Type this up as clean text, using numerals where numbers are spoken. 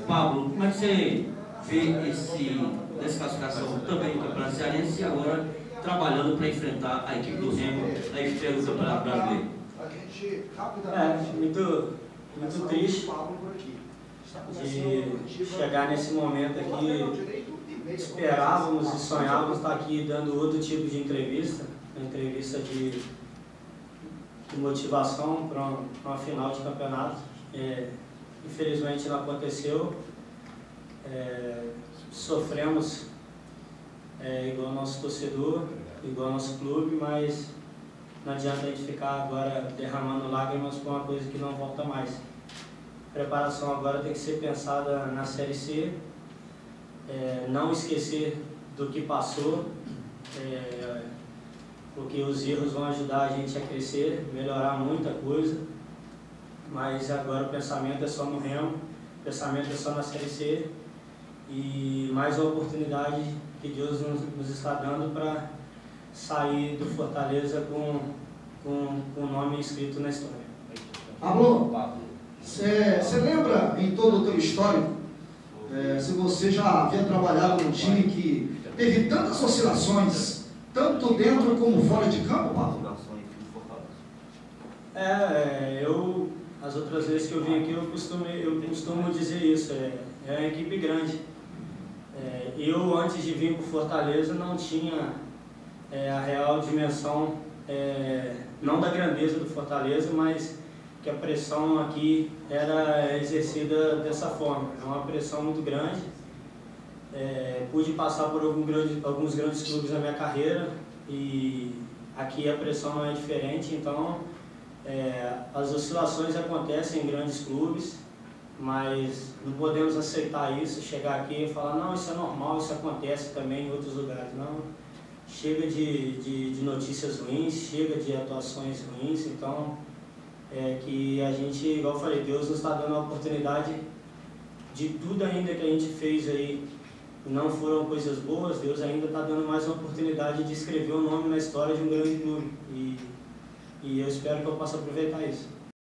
Pablo, como é que você vê essa classificação também do Campeonato Cearense e agora trabalhando para enfrentar a equipe do Remo na estreia do Campeonato Brasileiro? Muito triste de chegar nesse momento aqui. Esperávamos e sonhávamos estar aqui dando outro tipo de entrevista, uma entrevista de motivação para uma final de campeonato. Infelizmente não aconteceu. Sofremos igual nosso torcedor, igual nosso clube, mas não adianta a gente ficar agora derramando lágrimas por uma coisa que não volta mais. A preparação agora tem que ser pensada na Série C, não esquecer do que passou, porque os erros vão ajudar a gente a crescer, melhorar muita coisa, mas agora o pensamento é só no Remo, o pensamento é só na Série C e mais uma oportunidade que Deus nos está dando para sair do Fortaleza com o nome escrito na história. Pablo, você lembra em todo o teu histórico, se você já havia trabalhado num time que teve tantas oscilações, tanto dentro como fora de campo, Pablo? As outras vezes que eu vim aqui, eu costumo dizer isso, é uma equipe grande. Eu, antes de vir para o Fortaleza, não tinha a real dimensão, não da grandeza do Fortaleza, mas que a pressão aqui era exercida dessa forma. É uma pressão muito grande. Pude passar por alguns grandes clubes na minha carreira e aqui a pressão não é diferente, então as oscilações acontecem em grandes clubes, mas não podemos aceitar isso, chegar aqui e falar, não, isso é normal, isso acontece também em outros lugares. Não, chega de notícias ruins, chega de atuações ruins, então que a gente, igual eu falei, Deus nos está dando a oportunidade de tudo ainda que a gente fez aí, não foram coisas boas, Deus ainda está dando mais uma oportunidade de escrever o nome na história de um grande clube e eu espero que eu possa aproveitar isso.